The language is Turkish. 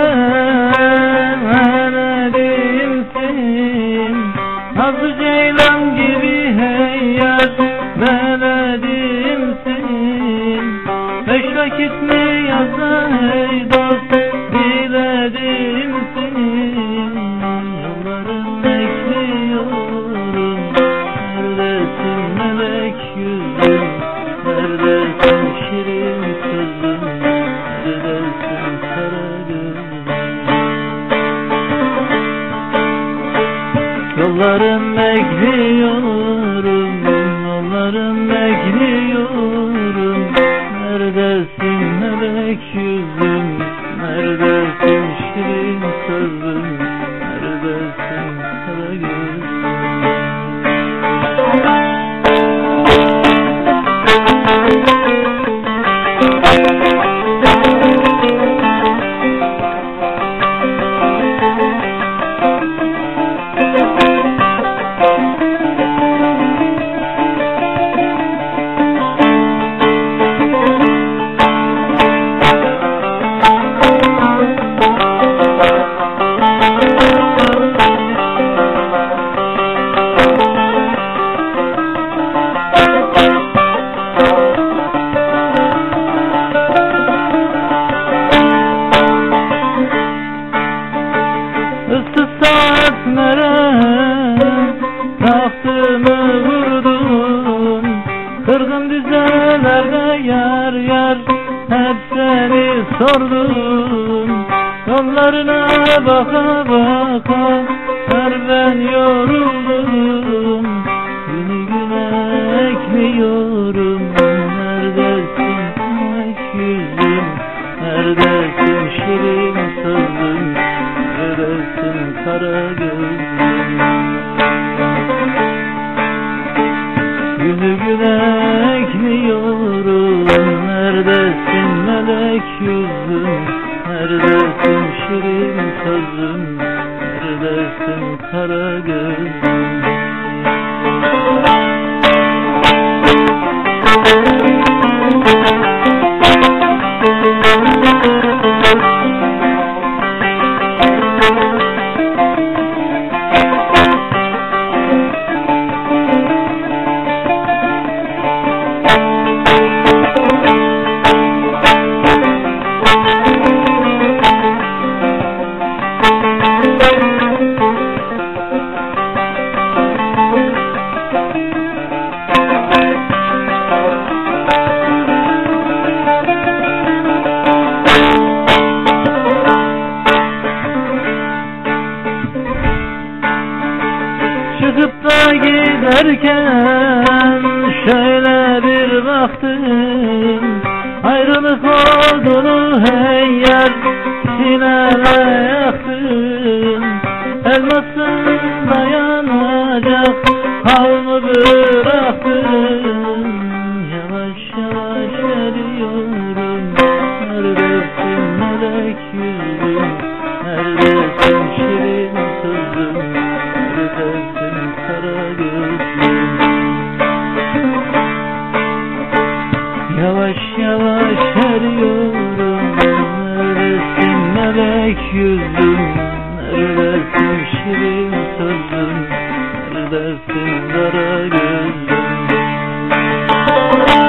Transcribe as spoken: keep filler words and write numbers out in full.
neredeyimsin? Nazlı ceylan gibi hey yar, neredeyimsin? Beş vakit mi yazda hey dost, diledimsin? Yollarım bekliyorum, neredesin melek yüzüm? Neredesin şirin sözüm? Neredesin kara gözüm? Yollarım bekliyorum, yollarım bekliyorum. Neredesin melek yüzüm? Neredesin şirin sözüm? Neredesin kara gözüm? Tahtımı vurdum, kırgın düzenlerde yar yar, hep seni sordum. Yollarına baka baka her ben yoruldum. Günü güne ekliyorum, neredesin melek yüzüm? Neredesin şirin sözüm? Neredesin kara gözüm? Günü güne ekliyorum, neredesin melek yüzüm? Neredesin şirin sözüm? Neredesin kara gözüm? Çıkıp da giderken şöyle bir baktım, ayrılık olduğunu hey yar sineme yaktım. Elmasın dayanacak havlu bıraktım, yavaş yavaş eriyorum. Neredesin melek yüzüm? Neredesin şirin sözüm? Neredesin kara gözüm? Yavaş yavaş eriyorum, neredesin melek yüzüm? Neredesin şirin sözüm? Neredesin kara gözüm?